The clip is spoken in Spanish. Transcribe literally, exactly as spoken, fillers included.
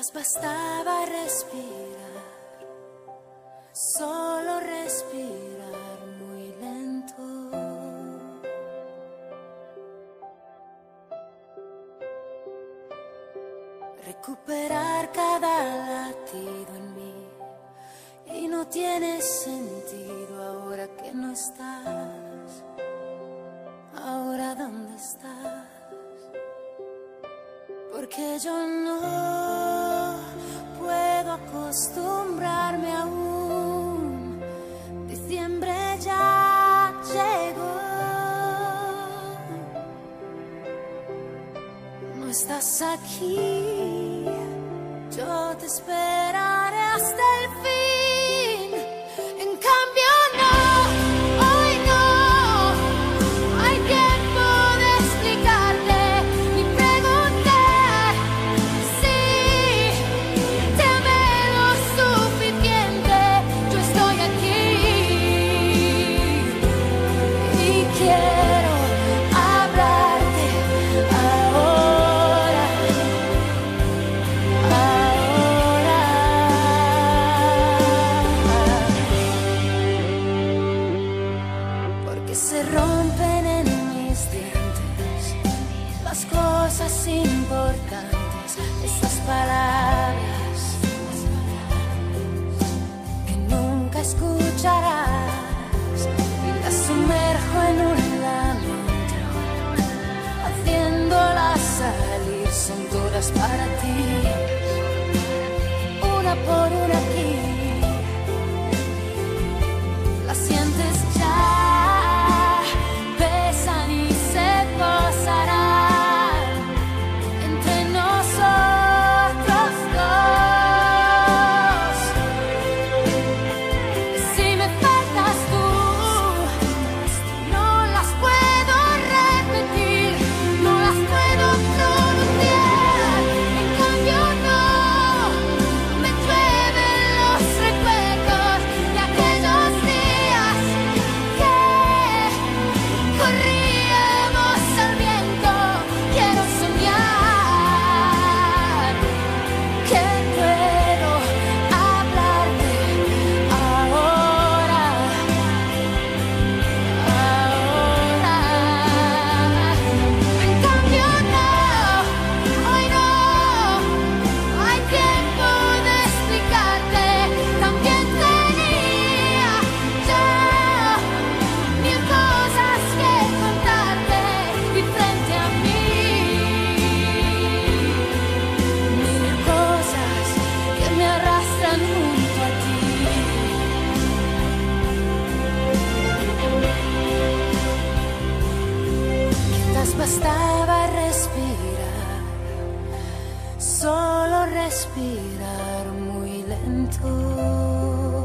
Quizás bastaba respirar, solo respirar muy lento. Recuperar cada latido en mí, y no tiene sentido ahora que no estás. Ahora ¿dónde estás? Porque yo no puedo acostumbrarme aún. Diciembre ya llegó. No estás aquí, yo te esperaré hasta el fin. En cambio no, hoy no hay tiempo de explicarte ni preguntar si te amé lo suficiente. Yo estoy aquí y quiero hablarte ahora, ahora. Porque se rompen en mis dientes las cosas importantes, esas palabras que nunca escucharás, y las sumerjo en un lamento, haciéndolas salir. Son todas para ti, una por una aquí. Las sientes ya, pesan y se posarán entre nosotros dos. Si me faltas tú, no las puedo repetir, no las puedo pronunciar. En cambio no, me llueven los recuerdos de aquellos días que corríamos al viento. Quiero soñar que puedo hablarte ahora, ahora. En cambio no, hoy no hay tiempo de explicarte. También tenía yo mil cosas que contarte, y frente a mí mil cosas que me arrastran junto a ti. Quizás bastaba respirar, solo respirar muy lento.